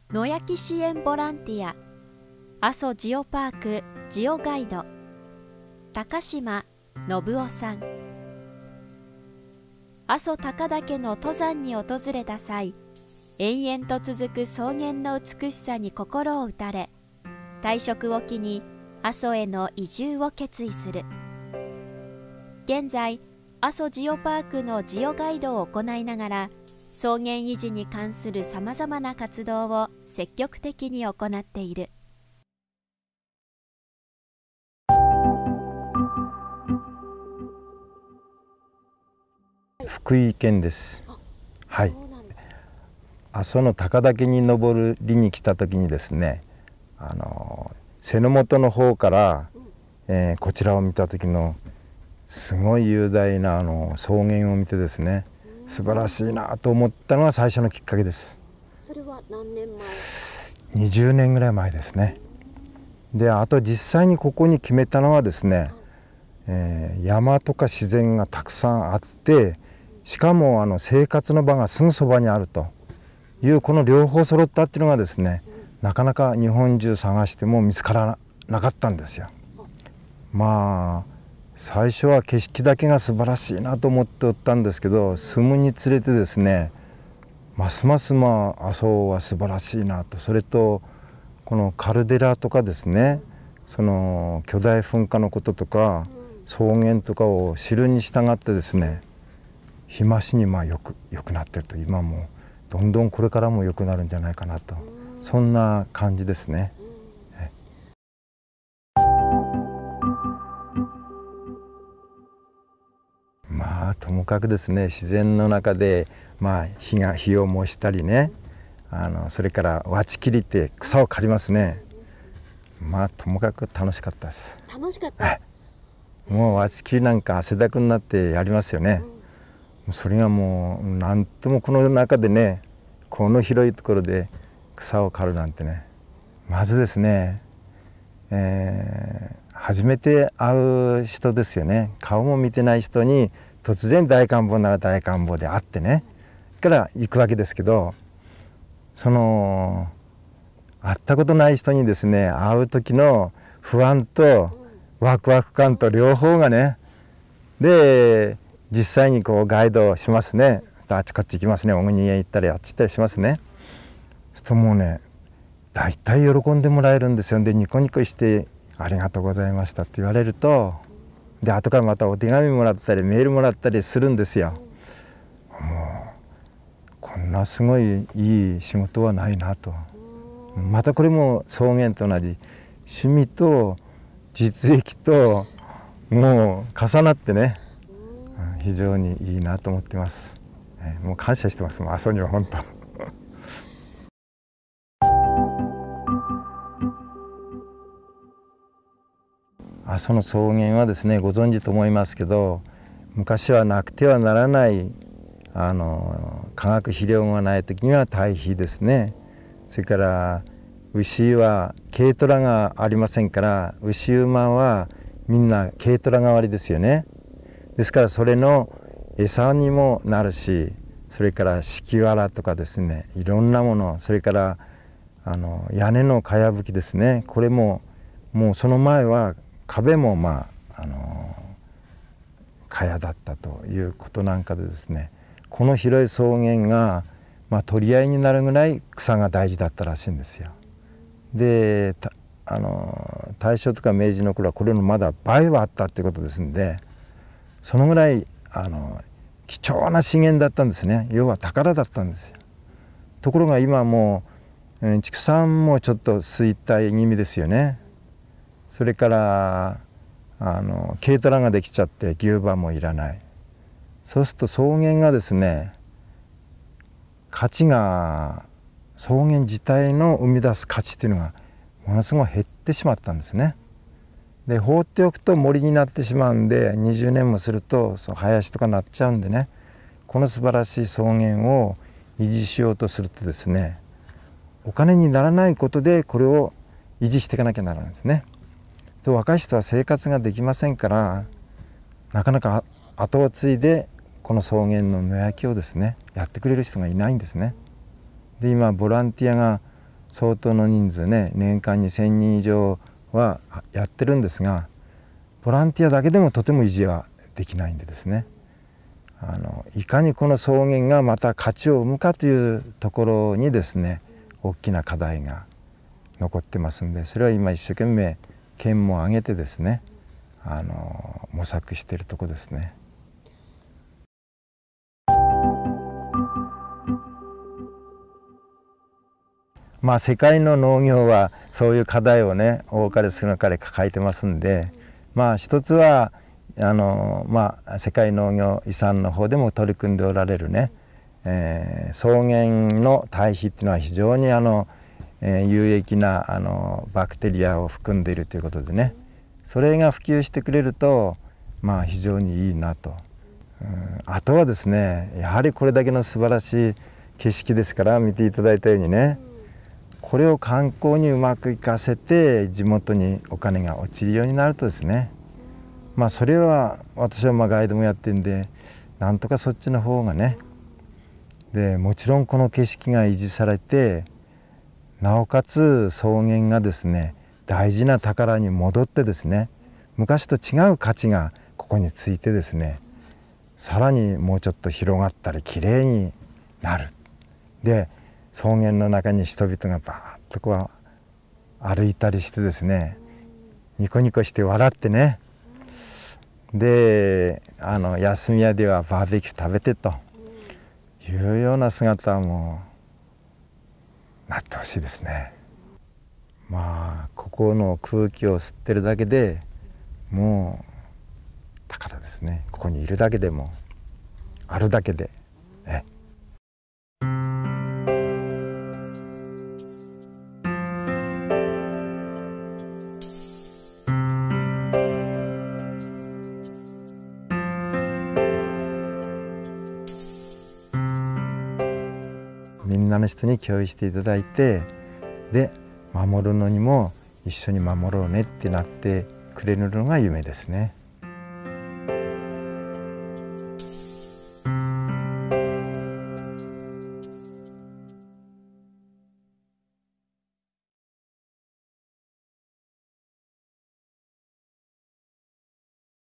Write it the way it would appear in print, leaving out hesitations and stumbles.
野焼き支援ボランティア阿蘇ジオパークジオガイド高島信夫さん。阿蘇高岳の登山に訪れた際、延々と続く草原の美しさに心を打たれ、退職を機に阿蘇への移住を決意する。現在阿蘇ジオパークのジオガイドを行いながら、草原維持に関するさまざまな活動を積極的に行っている。 福井県です。はい。阿蘇の高岳に登りに来た時にですね、瀬の本の方から、こちらを見た時のすごい雄大な草原を見てですね、素晴らしいなと思ったのが最初のきっかけです。 それは何年前 ？20年ぐらい前ですね。で、あと実際にここに決めたのはですね、山とか自然がたくさんあって、しかも生活の場がすぐそばにあるというこの両方揃ったっていうのがですね、なかなか日本中探しても見つからなかったんですよ。まあ最初は景色だけが素晴らしいなと思っておったんですけど、住むにつれてですね、ますます阿蘇は素晴らしいなと。それとこのカルデラとかですね、その巨大噴火のこととか草原とかを知るに従ってですね、日増しに良くなってると。今もどんどんこれからも良くなるんじゃないかなと、そんな感じですね。ともかくですね、自然の中で火を燃したりね、それからわちきりって草を刈りますね。ともかく楽しかったです。 楽しかった。 もうわちきりなんか汗だくになってやりますよね。それがもうなんともこの中でね、この広いところで草を刈るなんてね、まずですね、初めて会う人ですよね。顔も見てない人に突然大観峰なら大観峰で会ってね、から行くわけですけど、その会ったことない人にですね、会う時の不安とワクワク感と両方がね、で実際にこうガイドしますね。あっちこっち行きますね。小国へ行ったりあっち行ったりしますね。そうするともうね、大体喜んでもらえるんですよ。でニコニコして「ありがとうございました」って言われると、で後からまたお手紙もらったりメールもらったりするんですよ。もうこんなすごいいい仕事はないなと。またこれも草原と同じ趣味と実益ともう重なってね、非常にいいなと思ってます。もう感謝してます。もう阿蘇には本当。阿蘇の草原はですね、ご存知と思いますけど、昔はなくてはならない化学肥料がない時には堆肥ですね。それから牛は軽トラがありませんから、牛馬はみんな軽トラ代わりですよね。ですからそれの餌にもなるし、それから敷きわらとかですね、いろんなもの、それから屋根のかやぶきですね。これももうその前は壁もかやだったということなんかでですね、この広い草原が取り合いになるぐらい草が大事だったらしいんですよ。で大正とか明治の頃はこれのまだ倍はあったっていうことですんで、そのぐらい貴重な資源だったんですね。要は宝だったんですよ。ところが今もう畜産もちょっと衰退気味ですよね。それから軽トラができちゃって牛馬もいらない。そうすると草原がですね、価値が草原自体の生み出す価値っていうのがものすごい減ってしまったんですね。で放っておくと森になってしまうんで、20年もすると林とかなっちゃうんでね、この素晴らしい草原を維持しようとするとですね、お金にならないことでこれを維持していかなきゃならないんですね。と若い人は生活ができませんから、なかなか後を継いでこの草原の野焼きをですねやってくれる人がいないんですね。で今ボランティアが相当の人数ね、年間に1,000人以上はやってるんですが、ボランティアだけでもとても維持はできないんでですね、いかにこの草原がまた価値を生むかというところにですね、大きな課題が残ってますんで、それは今一生懸命県も挙げてですね、模索しているところですね。世界の農業はそういう課題をね、多かれ少なかれ抱えてますんで、一つは世界農業遺産の方でも取り組んでおられるね、草原の堆肥っていうのは非常に有益なバクテリアを含んでいるということでね、それが普及してくれると非常にいいなと。あとはですね、やはりこれだけの素晴らしい景色ですから、見ていただいたようにね、これを観光にうまく生かせて地元にお金が落ちるようになるとですね、それは私はガイドもやってるんで、なんとかそっちの方がね、でもちろんこの景色が維持されて、なおかつ草原がですね、大事な宝に戻ってですね、昔と違う価値がここについてですね、さらにもうちょっと広がったりきれいになる。で草原の中に人々がバーッとこう歩いたりしてですね、ニコニコして笑ってね、で休み屋ではバーベキュー食べてというような姿はもうなってほしいですね。ここの空気を吸ってるだけでもう宝ですね。ここにいるだけでも、あるだけでね。みんなの人に共有していただいて、で守るのにも一緒に守ろうねってなってくれるのが夢ですね。